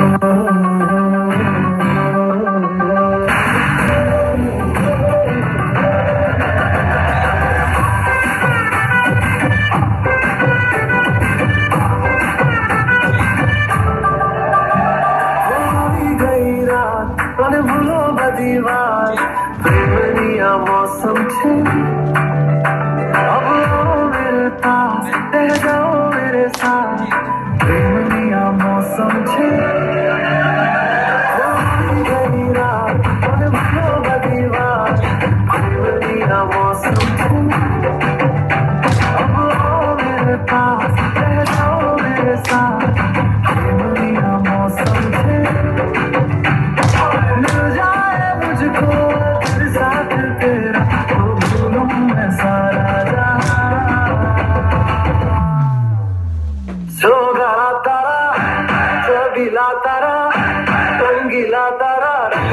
भूलो बदीवार प्रेमनिया मौसम छे अब आओ मेरे पास रह जाओ मेरे साथ प्रेमनिया मौसम छे भूलो बदीवार प्रेमनिया मौसम छे अब आओ मेरे पास रह जाओ मेरे साथ प्रेमनिया मौसम छे चौगाड़ा तारा चबीला तारा रंगीला तारा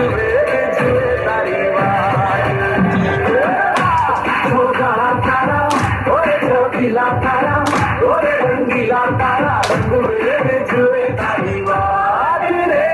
चौगाड़ा तारा ओरे चबीला तारा ओरे रंगीला तारा रंग में जुए तारी बात रे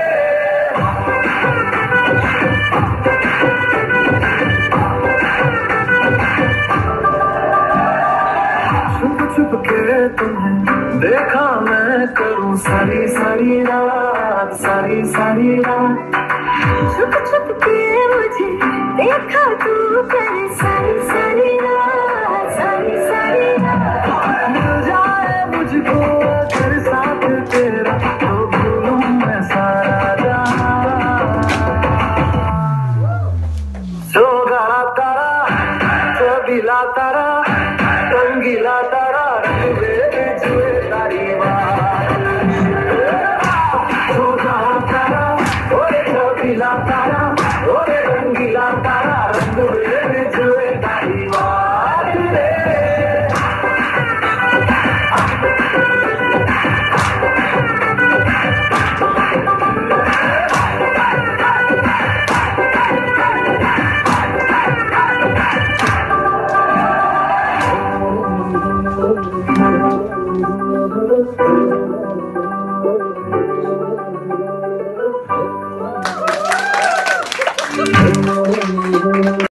छुप छुप के तुम्हें देखा मैं करूं सारी सारी रात सारी सारी रात छुप छुप के मुझे देखा तू करे सारी सारी रात सारी सारी रात मिल जाए मुझको तेरे साथ तेरा तो भूलूं मैं सारा जहां चौगाड़ा तारा चबीला तारा रंगीला तारा रंग में जुए तारी बात चौगाड़ा तारा ओरे चबीला तारा ओरे रंगीला तारा रंग में जुए तारी बात रे Oh